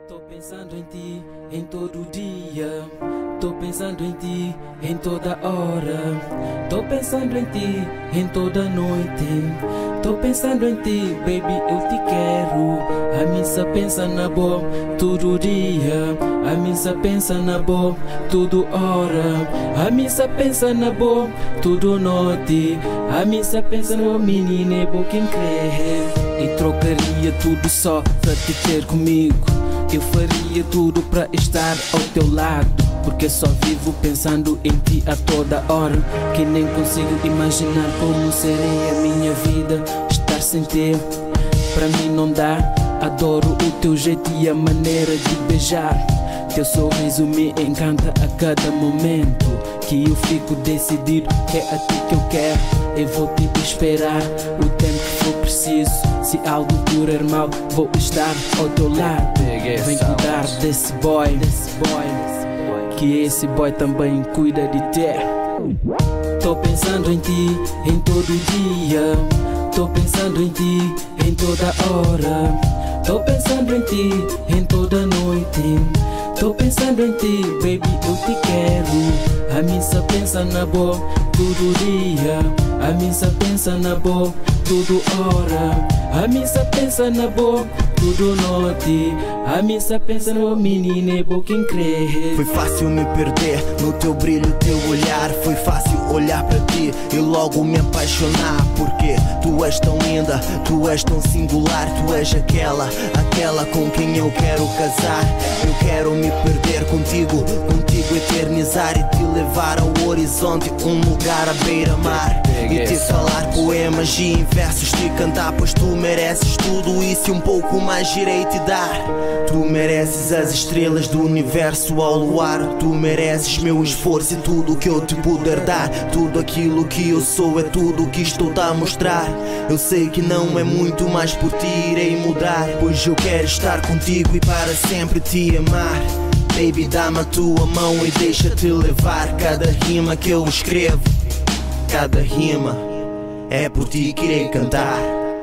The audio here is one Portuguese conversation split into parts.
Tô pensando em ti em todo dia. Tô pensando em ti em toda hora. Tô pensando em ti em toda noite. Tô pensando em ti, baby, eu te quero. A missa pensa na boa todo dia. A missa pensa na boa tudo hora. A missa pensa na boa tudo noite. A missa pensa no menino é bom quem crê. E trocaria tudo só pra te ter comigo. Eu faria tudo pra estar ao teu lado, porque só vivo pensando em ti a toda hora. Que nem consigo imaginar como seria a minha vida estar sem ti. Pra mim não dá. Adoro o teu jeito e a maneira de beijar. Teu sorriso me encanta a cada momento. Que eu fico decidido que é a ti que eu quero. Eu vou te esperar o tempo que for preciso. Se algo correr mal, vou estar ao teu lado. Vem cuidar desse boy, que esse boy também cuida de ti. Tô pensando em ti em todo dia. Tô pensando em ti em toda hora. Tô pensando em ti em toda noite. Tô pensando em ti, baby, eu te quero. A missa pensa na boa todo dia. A missa pensa na boa tudo hora. A missa pensa na boa tudo noite. A missa pensa no menino é bom quem crê. Foi fácil me perder no teu brilho, teu olhar. Foi fácil olhar para ti e logo me apaixonar. Porque tu és tão linda, tu és tão singular. Tu és aquela com quem eu quero casar. Eu quero me perder contigo eternizar e te levar ao horizonte, um lugar à beira-mar. E te falar poemas e em versos te cantar, pois tu mereces tudo isso e um pouco mais irei te dar. Tu mereces as estrelas do universo ao luar. Tu mereces meu esforço e tudo o que eu te puder dar. Tudo aquilo que eu sou é tudo o que estou-te a mostrar. Eu sei que não é muito, mas por ti irei mudar. Pois eu quero estar contigo e para sempre te amar. Baby, dá-me a tua mão e deixa-te levar. Cada rima que eu escrevo, cada rima é por ti que irei cantar.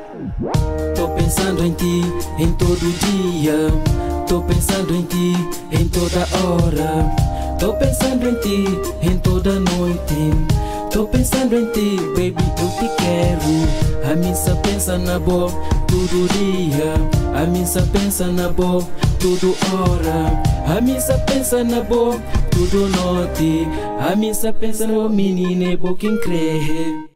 Tô pensando em ti em todo dia. Tô pensando em ti em toda hora. Tô pensando em ti em toda noite. Tô pensando em ti, baby, eu te quero. A missa pensa na boa todo dia. A missa pensa na boa tudo hora. A missa pensa na boa tudo noite. A missa pensa no menino é bom quem crê.